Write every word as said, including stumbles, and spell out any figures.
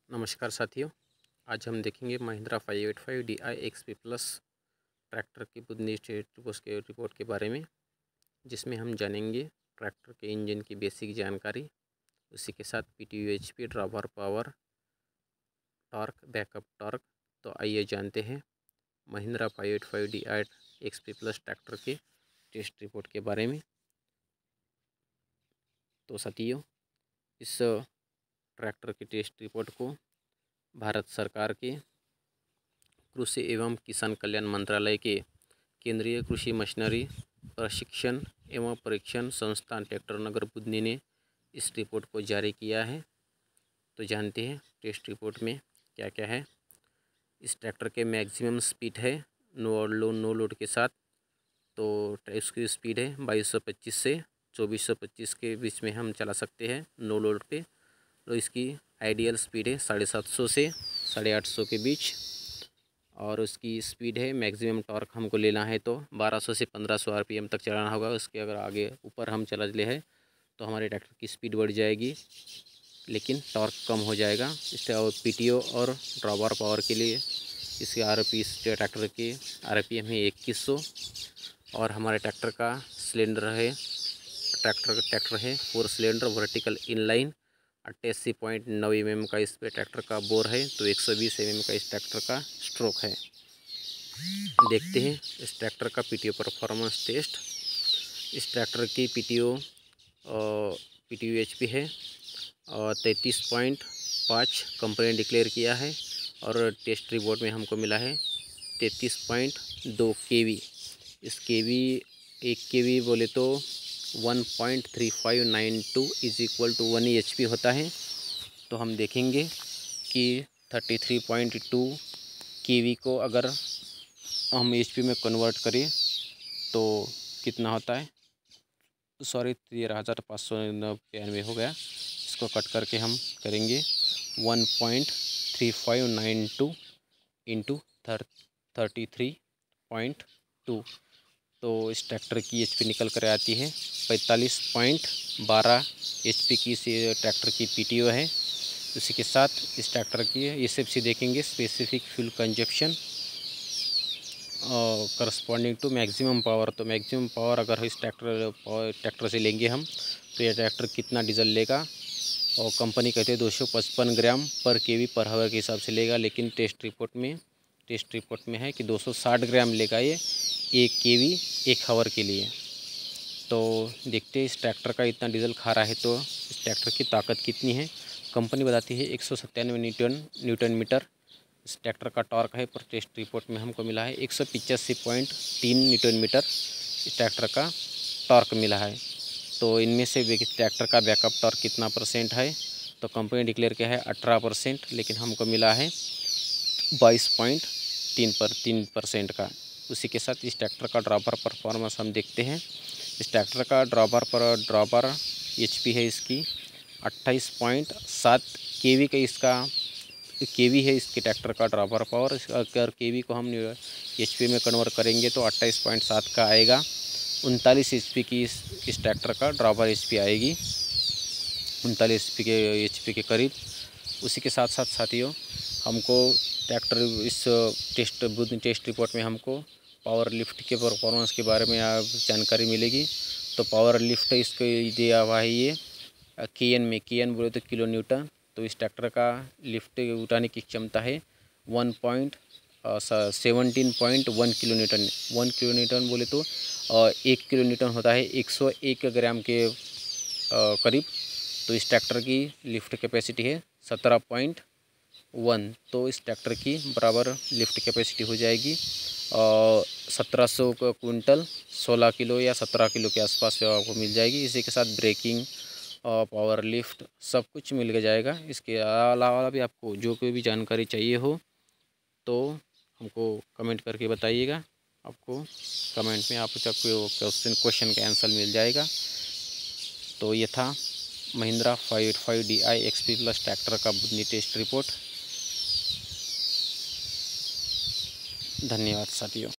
नमस्कार साथियों, आज हम देखेंगे Mahindra five eight five D I X P plus tractor की बुनियादी स्टेटस के रिपोर्ट के बारे में, जिसमें हम जानेंगे ट्रैक्टर के इंजन की बेसिक जानकारी, उसी के साथ P T U H P, drawbar power, torque, backup torque. तो आइए जानते हैं Mahindra five eight five D I X P plus tractor के टेस्ट रिपोर्ट के बारे में। तो साथियों, इस ट्रैक्टर की टेस्ट रिपोर्ट को भारत सरकार के कृषि एवं किसान कल्याण मंत्रालय के केंद्रीय कृषि मशीनरी प्रशिक्षण एवं परीक्षण संस्थान ट्रैक्टर नगर बुधनी ने इस रिपोर्ट को जारी किया है। तो जानते हैं टेस्ट रिपोर्ट में क्या क्या है। इस ट्रैक्टर के मैक्सिमम स्पीड है नो लोड नो लोड के साथ, तो इसकी स्पीड है बाईस सौ पच्चीस से चौबीस सौ पच्चीस के बीच में हम चला सकते हैं नो लोड पे। तो इसकी आइडियल स्पीड है साढ़े सात सौ से साढ़े आठ सौ के बीच, और उसकी स्पीड है मैक्सिमम टॉर्क हमको लेना है तो बारह सौ से पंद्रह सौ आरपीएम तक चलाना होगा। उसके अगर आगे ऊपर हम चला ले है तो हमारे ट्रैक्टर की स्पीड बढ़ जाएगी, लेकिन टॉर्क कम हो जाएगा। इससे और पीटीओ और ड्रॉपर पावर के लिए इसके आरपी इस ट्रैक्टर के आरपीएम है इक्कीस सौ, और हमारे ट्रैक्टर का सिलेंडर है ट्रैक्टर ट्रैक्टर है फोर सिलेंडर वर्टिकल इनलाइन। अट्ठासी पॉइंट नौ एम एम का इस पे ट्रैक्टर का बोर है, तो एक सौ बीस एम एम का इस ट्रैक्टर का स्ट्रोक है। देखते हैं इस ट्रैक्टर का पीटीओ परफॉर्मेंस टेस्ट। इस ट्रैक्टर की पीटीओ पीटीओ एचपी है और तैंतीस पॉइंट पाँच कंपनी ने डिक्लेयर किया है, और टेस्ट रिपोर्ट में हमको मिला है तैंतीस पॉइंट दो केवी। इस केवी एक केवी बोले तो one point three five nine two is equal to one H P होता है। तो हम देखेंगे कि thirty three point two KV को अगर हम एच पी में कन्वर्ट करें तो कितना होता है, सॉरी तेरह हज़ार पाँच सौ बयानवे हो गया। इसको कट करके हम करेंगे one point three five nine two into thirty three point two, तो इस ट्रैक्टर की एचपी निकल कर आती है पैंतालीस पॉइंट बारह एचपी की इस ट्रैक्टर की पीटीओ है। उसी के साथ इस ट्रैक्टर की एसएफसी देखेंगे, specific fuel consumption corresponding to maximum power. तो मैक्सिमम पावर अगर इस ट्रैक्टर ट्रैक्टर से लेंगे हम तो यह ट्रैक्टर कितना डीजल लेगा, और कंपनी कहते हैं दो सौ पचपन ग्राम पर केवी पर हावर के हिसाब से लेगा, लेकिन टेस्ट रिपोर्ट में टेस्ट रिपोर्ट में है कि दो सौ साठ ग्राम लेगा ये एक केवी एक हावर के लिए। तो देखते हैं इस ट्रैक्टर का इतना डीजल खा रहा है तो इस ट्रैक्टर की ताकत कितनी है। कंपनी बताती है एक सौ सत्तानवे न्यूटन न्यूटन मीटर इस ट्रैक्टर का टॉर्क है, पर टेस्ट रिपोर्ट में हमको मिला है एक सौ पिचासी पॉइंट तीन न्यूटन मीटर इस ट्रैक्टर का टॉर्क मिला है। तो इनमें से ट्रैक्टर का बैकअप टॉर्क कितना परसेंट है, तो कंपनी डिक्लेयर किया है अठारह परसेंट, लेकिन हमको मिला है बाईस पॉइंट तीन पर तीन परसेंट का। उसी के साथ इस ट्रैक्टर का ड्रॉपर परफॉर्मेंस हम देखते हैं। इस ट्रैक्टर का ड्रॉपर पर ड्रॉपर एचपी है इसकी अट्ठाईस पॉइंट सात केवी का इसका केवी है इसके ट्रैक्टर का ड्रॉपर पावर। अगर केवी को हम एचपी में कन्वर्ट करेंगे तो अट्ठाईस पॉइंट सात का आएगा। उनतालीस एचपी की इस इस ट्रैक्टर का ड्रॉपर एचपी आएगी उनतालीस एचपी के एचपी के करीब। उसी के साथ साथ साथियों हमको ट्रैक्टर इस टेस्ट बुध टेस्ट रिपोर्ट में हमको पावर लिफ्ट के परफॉर्मेंस के बारे में जानकारी मिलेगी। तो पावर लिफ्ट इसको दिया हुआ है ये के एन में, के एन बोले तो किलो न्यूटन। तो इस ट्रैक्टर का लिफ्ट उठाने की क्षमता है one point seventeen point one kilo newton. One kilo newton बोले तो एक किलो न्यूटन होता है एक सौ एक ग्राम के करीब। तो इस ट्रैक्टर की लिफ्ट कैपेसिटी है सत्रह पॉइंट वन, तो इस ट्रैक्टर की बराबर लिफ्ट कैपेसिटी हो जाएगी और सत्रह सौ क्विंटल सोलह किलो या सत्रह किलो के आसपास आपको मिल जाएगी। इसी के साथ ब्रेकिंग और पावर लिफ्ट सब कुछ मिल जाएगा। इसके अलावा भी आपको जो कोई भी जानकारी चाहिए हो तो हमको कमेंट करके बताइएगा। आपको कमेंट में आपको क्वेश्चन क्वेश्चन का आंसर मिल जाएगा। तो ये था Mahindra five eight five D I X P plus tractor का बुधनी टेस्ट रिपोर्ट। धन्यवाद साथियों।